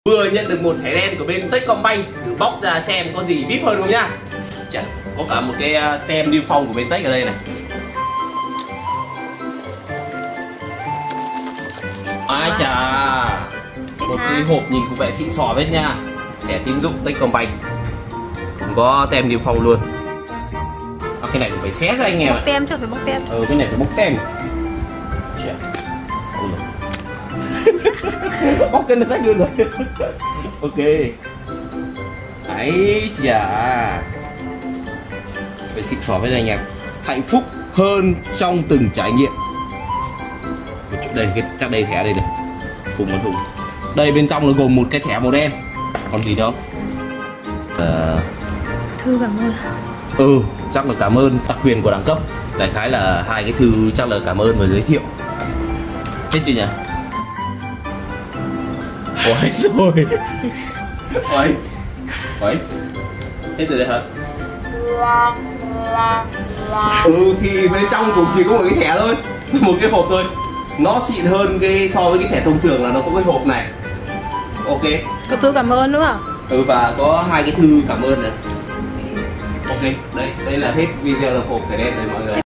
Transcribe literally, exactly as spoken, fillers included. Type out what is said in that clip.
Vừa nhận được một thẻ đen của bên Techcombank, thử bóc ra xem có gì vip hơn không nhá. Chà, có cả một cái tem niêm phong của bên Tech ở đây này. Ai chà, một cái hộp nhìn có vẻ xịn sò hết nha. Thẻ tín dụng Techcombank, cũng có tem niêm phong luôn. À, cái này phải xé ra anh em ạ. Bóc tem chứ, phải bóc tem. Ừ, cái này phải bóc tem. Chà. Bóc cái nó rách luôn rồi. Ok. Ấy chà, phải xịn sò với anh em. Hạnh phúc hơn trong từng trải nghiệm. Đây, cái chắc đây thẻ đây này. Phùng một thùng. Đây bên trong nó gồm một cái thẻ màu đen. Còn gì đâu? Uh... Thư cảm ơn. Ừ, chắc là cảm ơn đặc quyền của đẳng cấp. Đại khái là hai cái thư chắc là cảm ơn và giới thiệu. Hết chưa nhỉ? Ôi rồi. Ôi. Ôi. Hết rồi đấy hả? Ừ thì bên trong cũng chỉ có một cái thẻ thôi, một cái hộp thôi. Nó xịn hơn cái so với cái thẻ thông thường là nó có cái hộp này. Ok. Có thư cảm ơn đúng không? Ừ, và có hai cái thư cảm ơn này. Ok, đây, đây là hết video là hộp thẻ đen này mọi người.